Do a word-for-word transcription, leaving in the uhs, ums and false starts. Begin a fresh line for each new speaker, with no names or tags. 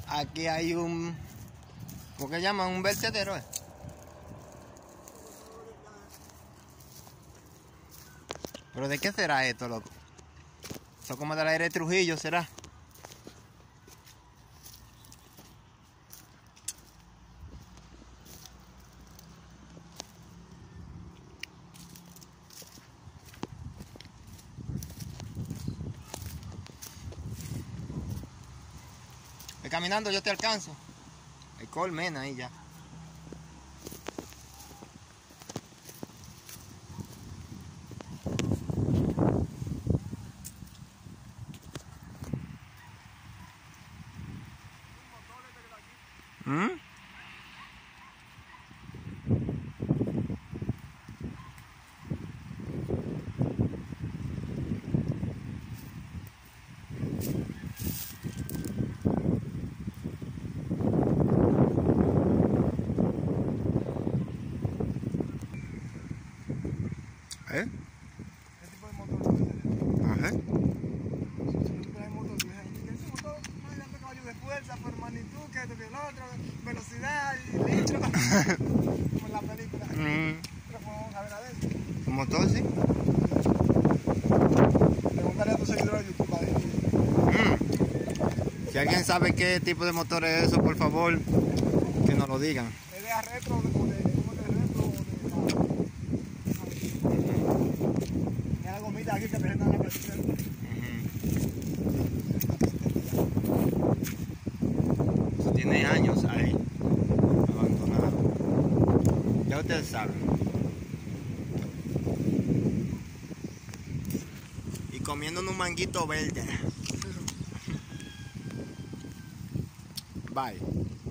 Aquí hay un, ¿cómo que llaman? Un vertedero, ¿eh? ¿Pero de qué será esto, loco? Eso como del aire de Trujillo, ¿será? Voy caminando, yo te alcanzo. Hay colmena ahí ya. ¿Mm? ¿Eh?
¿Qué tipo de motor es ese?
Ajá.
Ese tipo de motor, ese motor no hay tanto caballo de fuerza, por magnitud, que esto que el otro, velocidad y litro, como en la película.
Mm.
Pero podemos saber a eso.
¿Un motor, sí?
Pregúntale a tus seguidores de YouTube, ¿vale?
Mm. Si alguien sabe qué tipo de motor es eso, por favor, que nos lo digan.
¿Es de retro o de, o de, como de retro o de... Mira la gomita aquí que presentan la presión.
Eso tiene años ahí, abandonado. Ya ustedes saben. Y comiendo un manguito verde. Bye.